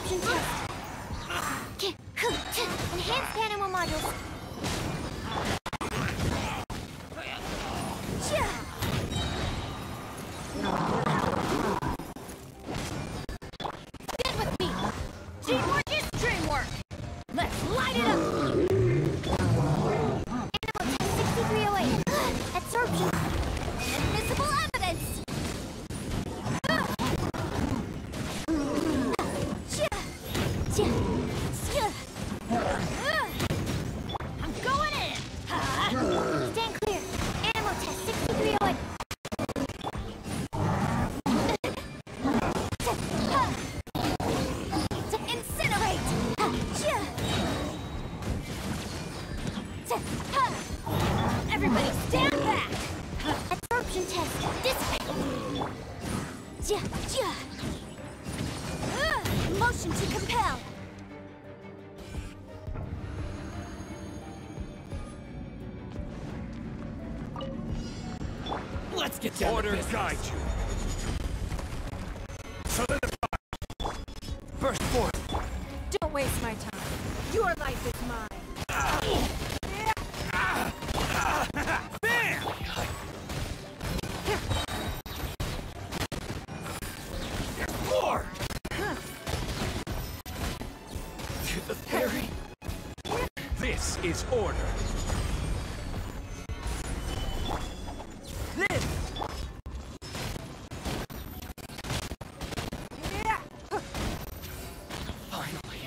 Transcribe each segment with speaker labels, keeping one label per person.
Speaker 1: Absorption test. Enhanced animal modules. Stand with me. Teamwork is dreamwork. Let's light it up. Animal test 6308. Absorption. Invisible evidence. I'm going in. Stand clear. Animal test 6308. Incinerate. Everybody stand back. Absorption test. Dissipate. Motion to compel.
Speaker 2: Let's get down to business. Guide you. Solidify. First forth.
Speaker 3: Don't waste my time. Your life is mine.
Speaker 2: Bam! More! To the theory. This is order. Live! Finally,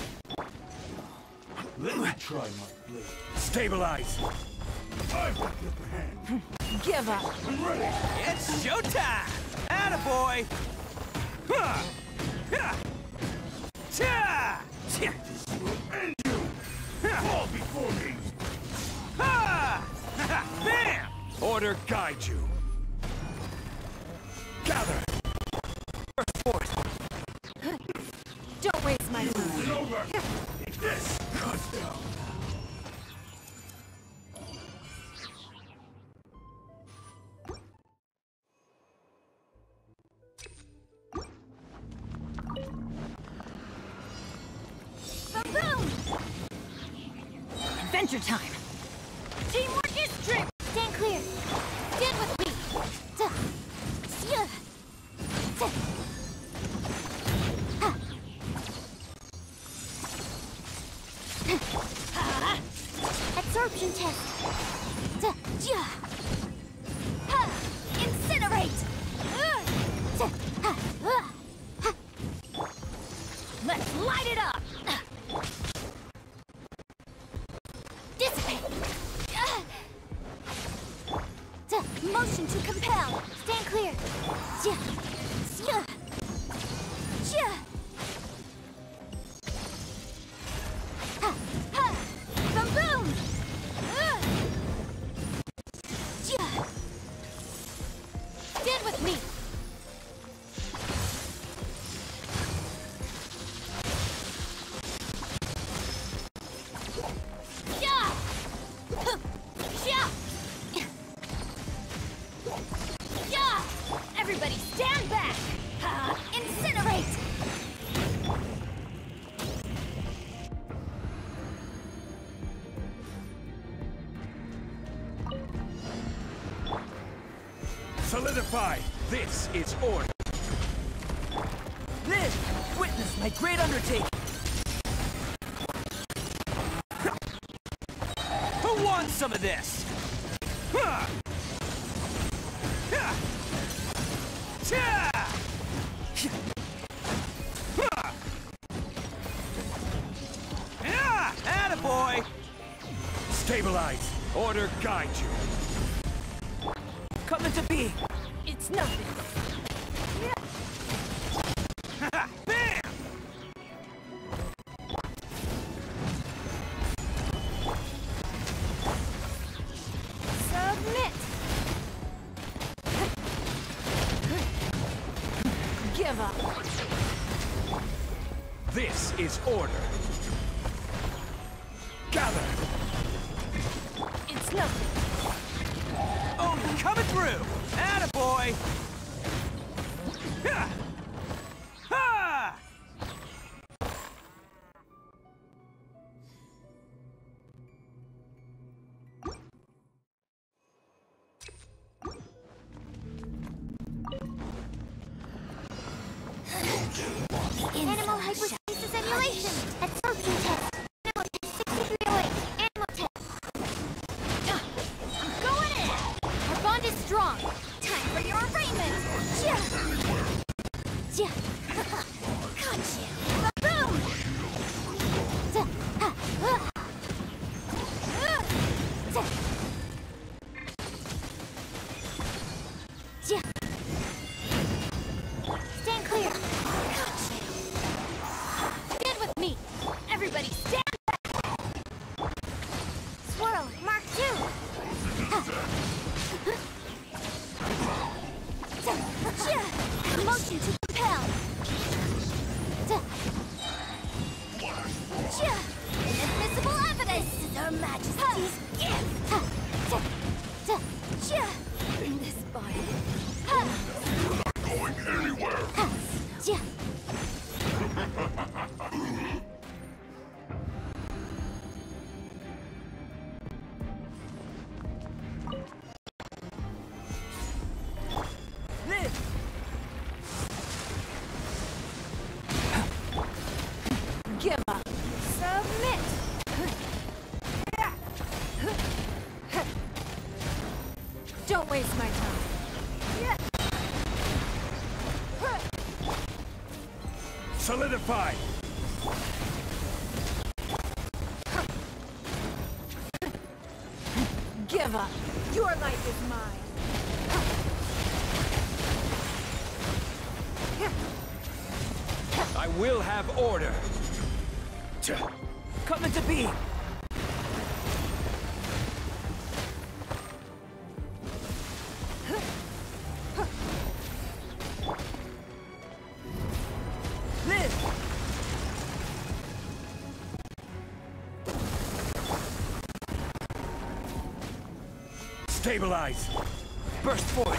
Speaker 2: let me try my blade. Stabilize! I've got the upper hand.
Speaker 3: Give up.
Speaker 2: I'm ready! It's showtime! Attaboy! Huh! Ha! Cha! This will end you! Fall before me! Ha! Bam! Order guide you. Gather! First forth!
Speaker 3: Don't waste my time.
Speaker 2: It's over! This cuts down!
Speaker 1: Boom!
Speaker 3: Adventure time.
Speaker 1: Teamwork is dream. Stand clear. Stand with me. Absorption test. Incinerate. Let's light it up. Dissipate. Motion to compel. Stand clear. Boom! Stand with me. Everybody stand back! Incinerate!
Speaker 2: Solidify! This is order! Live! Witness my great undertaking! Who wants some of this? Attaboy! Stabilize! Order guide you! Come into being!
Speaker 3: It's nothing.
Speaker 2: Bam!
Speaker 3: Submit. Give up.
Speaker 2: This is order. Gather!
Speaker 3: It's nothing.
Speaker 2: Oh, you're coming through! Attaboy! Ha! Ha!
Speaker 1: Animal hypostasis emulation. Absorption test. Animal test 6308. Animal test. I'm going in. Our bond is strong. Time for your arraignment. Gotcha. Boom. Stand clear. Gotcha. Stand with me. Everybody stand back. Swirl, Mark 2. Motion to compel. Inadmissible evidence. This is Her Majesty's gift. In this body.
Speaker 2: Going anywhere.
Speaker 3: Give up.
Speaker 1: Submit.
Speaker 3: Don't waste my time.
Speaker 2: Solidify.
Speaker 3: Give up. Your life is mine.
Speaker 2: I will have order.
Speaker 4: Come into being!
Speaker 3: Live!
Speaker 2: Stabilize.
Speaker 4: Burst forward!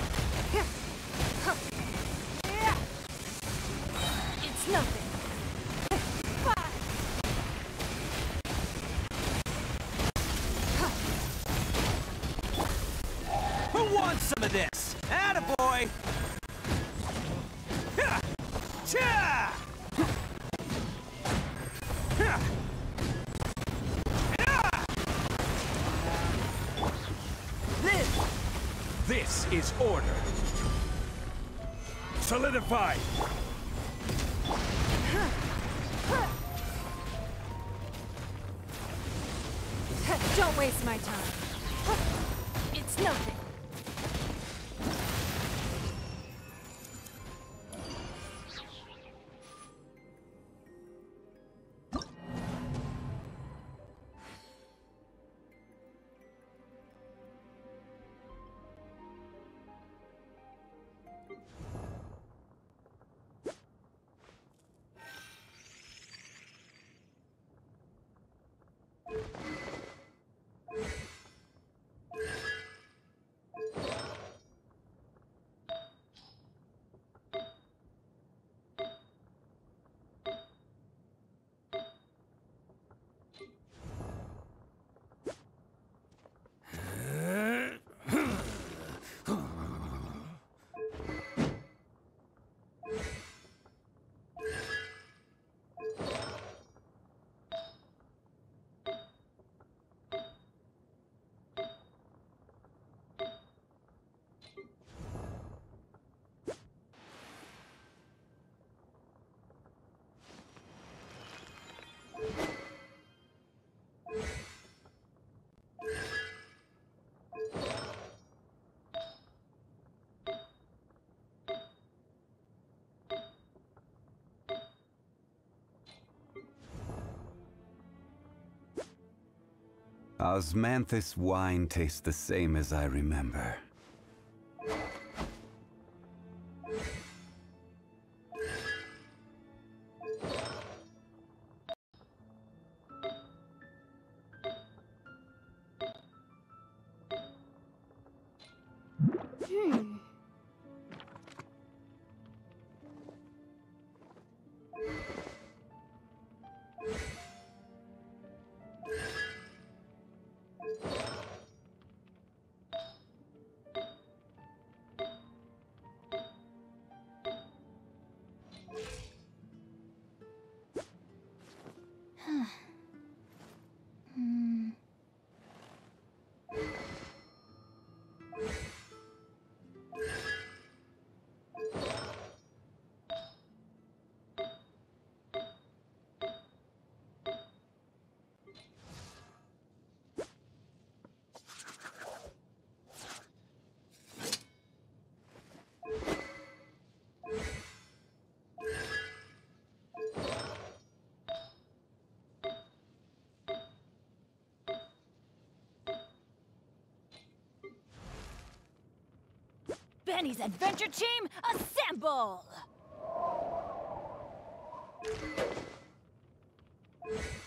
Speaker 3: It's nothing.
Speaker 4: Who wants some of this? Attaboy! Ha! Cha! Ha! Ha!
Speaker 3: Live!
Speaker 2: This is order. Solidify.
Speaker 3: Don't waste my time. It's nothing.
Speaker 5: Osmanthus wine tastes the same as I remember.
Speaker 3: Chinese adventure team, assemble!